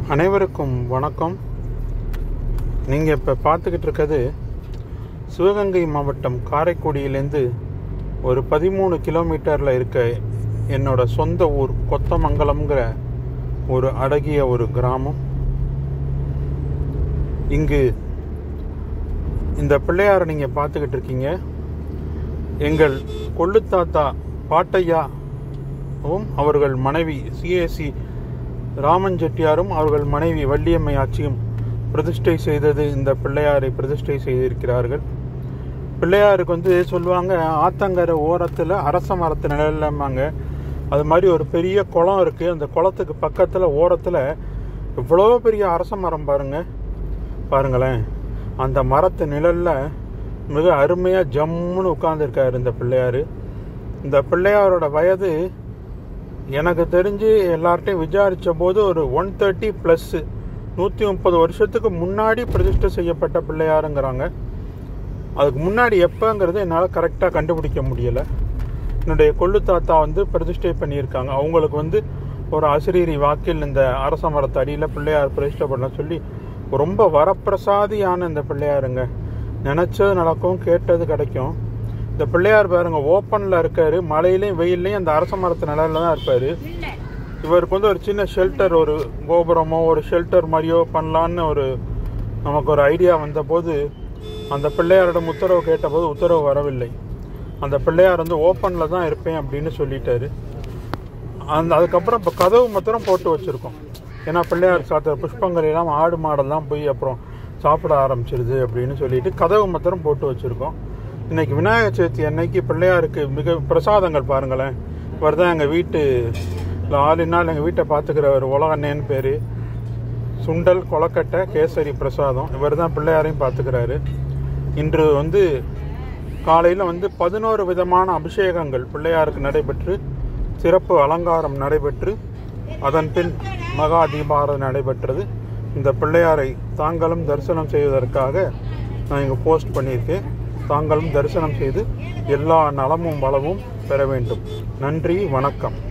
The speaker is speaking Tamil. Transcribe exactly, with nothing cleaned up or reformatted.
அனைவருக்கும் வணக்கம். நீங்கள் இப்போ பார்த்துக்கிட்டு இருக்கிறது சிவகங்கை மாவட்டம் காரைக்குடியிலேருந்து ஒரு பதிமூணு கிலோமீட்டரில் இருக்க என்னோட சொந்த ஊர் கொத்தமங்கலம்ங்கிற ஒரு அழகிய ஒரு கிராமம். இங்கு இந்த பிள்ளையாரை நீங்கள் பார்த்துக்கிட்டு இருக்கீங்க. எங்கள் கொள்ளுத்தாத்தா பாட்டையாவும் அவர்கள் மனைவி சிஏசி ராமன் செட்டியாரும் அவர்கள் மனைவி வள்ளியம்மை ஆட்சியும் பிரதிஷ்டை செய்தது இந்த பிள்ளையாரை பிரதிஷ்டை செய்திருக்கிறார்கள். பிள்ளையாருக்கு வந்து சொல்லுவாங்க, ஆத்தங்கரை ஓரத்தில் அரச மரத்து நிழல்லாமாங்க. அது மாதிரி ஒரு பெரிய குளம் இருக்குது. அந்த குளத்துக்கு பக்கத்தில் ஓரத்தில் இவ்வளோ பெரிய அரச மரம் பாருங்க பாருங்களேன். அந்த மரத்து நிழலில் மிக அருமையாக ஜம்முன்னு உட்கார்ந்துருக்காரு இந்த பிள்ளையார். இந்த பிள்ளையாரோட வயது எனக்கு தெரிஞ்சு எல்லார்ட்டையும் விசாரித்த போது ஒரு ஒன் தேர்ட்டி ப்ளஸ்ஸு நூற்றி முப்பது வருஷத்துக்கு முன்னாடி பிரதிஷ்டை செய்யப்பட்ட பிள்ளையாருங்கிறாங்க. அதுக்கு முன்னாடி எப்போங்கிறது என்னால் கரெக்டாக கண்டுபிடிக்க முடியலை. என்னுடைய கொள்ளு தாத்தா வந்து பிரதிஷ்டை பண்ணியிருக்காங்க. அவங்களுக்கு வந்து ஒரு அசிரீரி வாக்கில் இந்த அரச மரத்து அடியில் பிள்ளையார் பிரதிஷ்டை பண்ண சொல்லி ரொம்ப வரப்பிரசாதியான இந்த பிள்ளையாருங்க. நினச்சது நடக்கும், கேட்டது கிடைக்கும். இந்த பிள்ளையார் பாருங்க, ஓப்பனில் இருக்காரு. மழையிலையும் வெயிலையும் அந்த அரச மரத்து நிலையில தான் இருப்பார். இவருக்கு வந்து ஒரு சின்ன ஷெல்டர், ஒரு கோபுரமோ ஒரு ஷெல்டர் மாதிரியோ பண்ணலான்னு ஒரு நமக்கு ஒரு ஐடியா வந்தபோது அந்த பிள்ளையாரோட உத்தரவு கேட்டபோது உத்தரவு வரவில்லை. அந்த பிள்ளையார் வந்து ஓப்பனில் தான் இருப்பேன் அப்படின்னு சொல்லிட்டாரு. அந்த அதுக்கப்புறம் இப்போ கதவு மாத்திரம் போட்டு வச்சுருக்கோம். ஏன்னா பிள்ளையார் சாத்துற புஷ்பங்கள் எல்லாம் ஆடு மாடெல்லாம் போய் அப்புறம் சாப்பிட ஆரம்பிச்சிருது அப்படின்னு சொல்லிட்டு கதவு மாத்திரம் போட்டு வச்சுருக்கோம். இன்றைக்கி விநாயகர் சதுர்த்தி அன்னைக்கு பிள்ளையாருக்கு மிக பிரசாதங்கள் பாருங்களேன். இவர் தான் எங்கள் வீட்டு ஆளினால் எங்கள் வீட்டை பார்த்துக்கிற ஒரு உலகண்ணேன்னு பேர். சுண்டல், கொலக்கட்டை, கேசரி பிரசாதம். இவர் தான் பிள்ளையாரையும் பார்த்துக்கிறாரு. இன்று வந்து காலையில் வந்து பதினோரு விதமான அபிஷேகங்கள் பிள்ளையாருக்கு நடைபெற்று சிறப்பு அலங்காரம் நடைபெற்று அதன் பின் மகா தீபாராதனை நடைபெற்றது. இந்த பிள்ளையாரை தாங்களும் தரிசனம் செய்வதற்காக நான் இங்கே போஸ்ட் பண்ணியிருக்கேன். தாங்களும் தரிசனம் செய்து எல்லா நலமும் வளமும் பெற வேண்டும். நன்றி, வணக்கம்.